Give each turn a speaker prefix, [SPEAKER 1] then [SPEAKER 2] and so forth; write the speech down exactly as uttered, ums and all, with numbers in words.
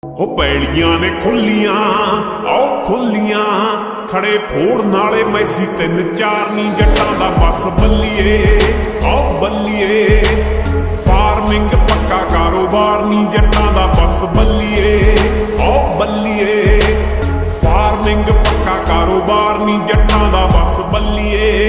[SPEAKER 1] हो पैड़ियां ने खुलियां आओ खुलियां खड़े फोड़ नाले मैसी तीन चार नी जट्टां दा बस बल्लीए आओ बल्लीए।